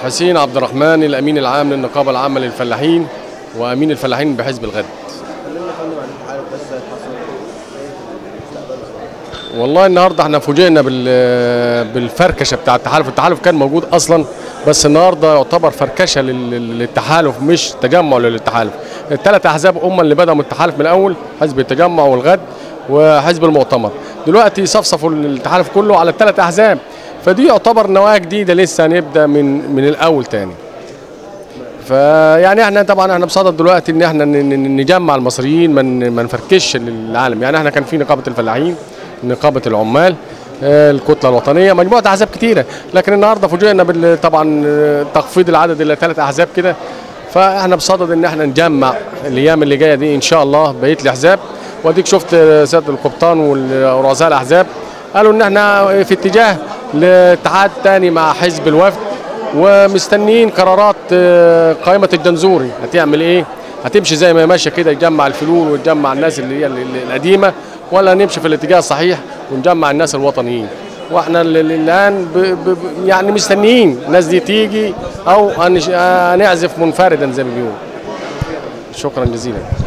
حسين عبد الرحمن، الامين العام للنقابه العامه للفلاحين وامين الفلاحين بحزب الغد. والله النهارده احنا فوجئنا بالفركشه بتاع التحالف. التحالف كان موجود اصلا، بس النهارده يعتبر فركشه للتحالف مش تجمع للتحالف. الثلاث احزاب اللي بدأوا التحالف من الاول، حزب التجمع والغد وحزب المؤتمر، دلوقتي صفصفوا التحالف كله على الثلاث احزاب، فدي يعتبر نواة جديده لسه هنبدا من الاول تاني. فيعني احنا طبعا بصدد دلوقتي ان احنا نجمع المصريين، ما نفركش للعالم. يعني احنا كان في نقابه الفلاحين، نقابه العمال، الكتله الوطنيه، مجموعه احزاب كتيره، لكن النهارده فوجئنا طبعا تخفيض العدد الى 3 احزاب كده. فاحنا بصدد ان احنا نجمع الايام اللي جايه دي ان شاء الله بقيه الاحزاب. واديك شفت سياده القبطان ورؤساء الاحزاب قالوا ان احنا في اتجاه لاتحاد تاني مع حزب الوفد، ومستنيين قرارات قائمه الجنزوري هتعمل ايه، هتمشي زي ما ماشيه كده، تجمع الفلول وتجمع الناس اللي هي القديمه، ولا نمشي في الاتجاه الصحيح ونجمع الناس الوطنيين. واحنا الان يعني مستنيين الناس دي تيجي او هنعزف منفردا زي ما بيقولوا. شكرا جزيلا.